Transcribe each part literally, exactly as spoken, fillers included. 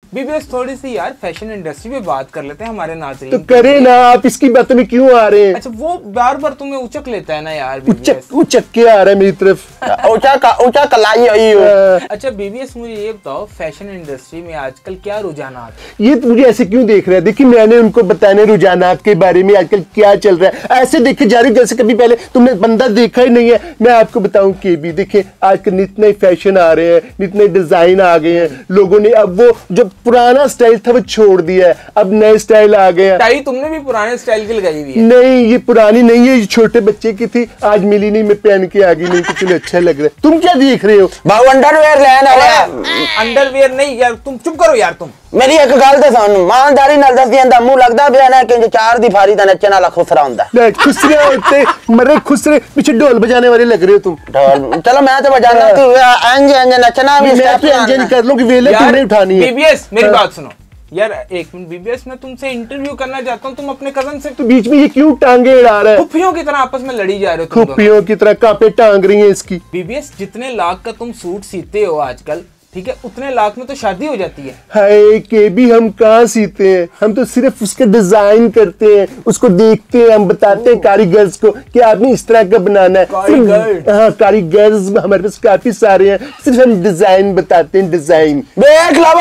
BBS थोड़ी सी यार fashion industry पे बात कर लेते हैं हमारे नाज़रीन। तो करे ना, आप इसकी बातों में क्यों आ रहे हैं? अच्छा वो बार बार तुम्हें उचक लेता है ना यार। उचक उचक के आ रहा है मेरी तरफ। ऊंचा का ऊंचा कलाई हुई हो। अच्छा बीबीएस मुझे ये बताओ फैशन इंडस्ट्री में आजकल क्या रुझानात? ये तो मुझे ऐसे क्यों देख रहा है? देखिए मैंने उनको बताने रुझानात के बारे में आजकल क्या चल रहा है। ऐसे देखे जा रही जैसे कभी पहले तुमने बंदा देखा ही नहीं है। मैं आपको बताऊं कि भी देखिए आजकल नित नए फैशन आ रहे हैं, नित नए डिजाइन आ गए हैं। लोगों ने अब वो जो पुराना स्टाइल था वो छोड़ दिया है, अब नए स्टाइल आ गए हैं। टाई तुमने भी पुराने स्टाइल की लगाई हुई है? नहीं ये पुरानी नहीं है, ये छोटे बच्चे की थी, आज मिली नहीं, मैं पहन के आ गई। नहीं तो चलो अच्छा लग रहा है। तुम क्या देख रहे हो? भाव अंडरवेयर लेना है। अंडरवेयर नहीं यार, तुम चुप करो यार। तुम मेरी एक गल ते सुन, ईमानदारी नाल दस दियां मुंह लगदा पिया ना कि चार दी फारी दा नच्चण वाला खुसरा हुंदा। ले खुसरे होते मरे खुसरे, पीछे ढोल बजाने वाले लग रहे हो तुम। ढोल चलो मैं तो बजाना, तू अंज अंज नचना भी मैं तो अंज अंज कर लूं कि वेले तुमने उठानी है। बीबीएस मेरी बात सुनो यार एक मिनट। बीबीएस मैं तुमसे इंटरव्यू करना चाहता हूँ, तुम अपने कजन से तो बीच में ये क्यों टांगे अड़ा रहा है? खुफियों की तरह आपस में लड़ी जा रहे हो। खुफियों की तरह कांपे टांग रही हैं इसकी। बीबीएस जितने लाख का तुम सूट सीते हो आजकल, ठीक है, उतने लाख में तो शादी हो जाती है। हाय के भी हम कहाँ सीते हैं, हम तो सिर्फ उसके डिजाइन करते हैं, उसको देखते हैं, हम बताते हैं कारीगर्स को कि आपने इस तरह का बनाना है। कारीगर हाँ कारीगर्स हमारे पास काफी सारे हैं, सिर्फ हम डिजाइन बताते हैं। डिजाइन देख लो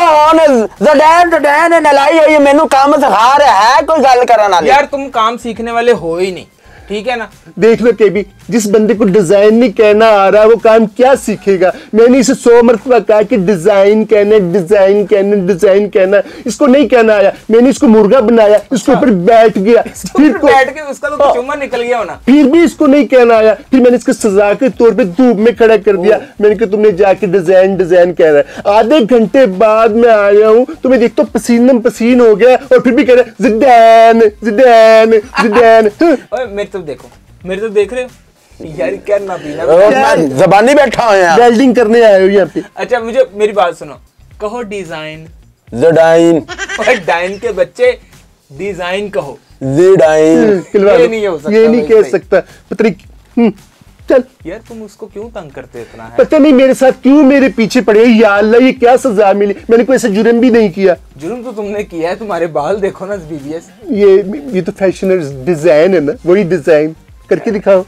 जडैन जडैन नलाई हुई मेनू काम सिखा रहा है, कोई गल करन वाली। यार तुम काम सीखने वाले हो ही नहीं, ठीक है ना। देख लो के भी जिस बंदे को डिजाइन नहीं कहना आ रहा वो काम क्या सीखेगा। मैंने इसे सौ मरतबा कहा कि डिजाइन कहना डिजाइन कहना डिजाइन कहना, इसको नहीं कहना आया। मैंने इसको मुर्गा बनाया, इसके ऊपर बैठ गया, फिर बैठ के उसका तो कुछ उम्र निकल गया होना, फिर भी इसको नहीं कहना आया। फिर मैंने इसको सजा के तौर पे धूप में खड़ा कर दिया। मैंने कहा तुमने जाके डिजाइन डिजाइन कह रहा है। आधे घंटे बाद में आया हूँ तो मैं देखता हूँ पसीन पसीन हो गया और फिर भी कह रहा है जिडैन जिडैन जिडैन। मेरे तो देखो, मेरे तो देख रहे हो यार, क्या ना पीना जबानी बैठा हो यार, वेल्डिंग करने आए हो यहाँ पे। अच्छा मुझे मेरी बात सुनो, कहो डिजाइन जडाइन। डाइन के बच्चे डिजाइन कहो, जिडाइन। ये नहीं हो सकता, ये नहीं कह सकता। पता नहीं चल यार तुम उसको क्यों तंग करते इतना है? पता नहीं मेरे साथ क्यों मेरे पीछे पड़े। या अल्लाह ये क्या सजा मिली, मैंने कोई ऐसा जुर्म भी नहीं किया। जुर्म तो तुमने किया है, तुम्हारे बाल देखो ना बीबीएस। ये ये तो फैशन डिजाइन है ना, वही डिजाइन करके दिखाओ।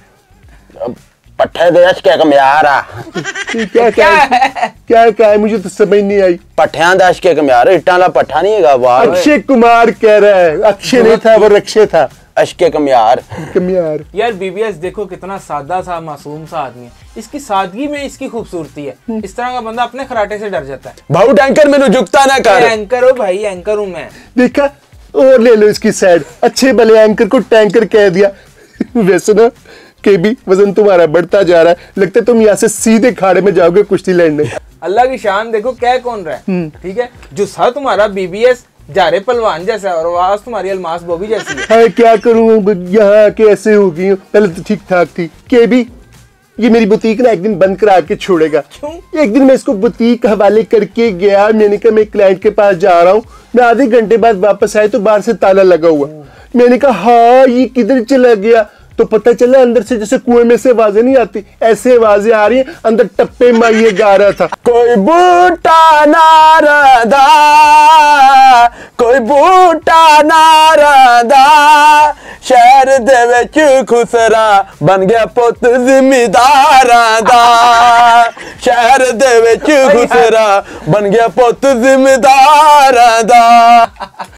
पट्टे देश के कमयार आ क्या क्या है? क्या क्या है मुझे तो समझ नहीं आई। पट्टियां देश के कमयार, इट्टा ला पट्टा नहीं है वाह। अक्षय कुमार कह रहा है, अक्षय नहीं था वो रक्षय था। अशके कमयार कमयार। यार बीबीएस देखो कितना सादा सा मासूम सा आदमी है, इसकी सादगी में इसकी खूबसूरती है। इस तरह का बंदा अपने खराटे से डर जाता है। भाऊ टैंकर मेनू झुकता ना कर। एंकर हो भाई, एंकर हूं मैं। देखा और ले लो इसकी साइड, अच्छे भले एंकर को टैंकर कह दिया। वैसे ना के भी वजन तुम्हारा बढ़ता जा रहा है, लगता है तुम यहाँ से सीधे खाड़े में जाओगे कुश्ती लड़ने। अल्लाह की शान देखो क्या कौन रहा है, ठीक है। जो सा तुम्हारा बीबीएस जारे पलवान जैसा और आवाज तुम्हारी अलमास बॉबी जैसी है। हाँ, क्या करूँ यहाँ आके ऐसे हो गई हूँ, पहले तो ठीक ठाक थी। के भी ये मेरी बुटीक ना एक दिन बंद करा के छोड़ेगा। क्यों? एक दिन मैं इसको बुटीक हवाले करके गया, मैंने कहा मैं क्लाइंट के पास जा रहा हूँ। मैं आधे घंटे बाद वापस आया तो बाहर से ताला लगा हुआ। मैंने कहा हाँ ये किधर चला गया, तो पता चला अंदर से जैसे कुएं में से आवाजें नहीं आती, ऐसे आवाजें आ रही हैं। अंदर टप्पे माइये गा रहा था, कोई बूटा नारदा, कोई बूटा नारदा, शहर दे विच खुसरा बन गया पुत जिमीदारां दा। शहर दे विच खुसरा बन गया पुत जिमीदारां दा।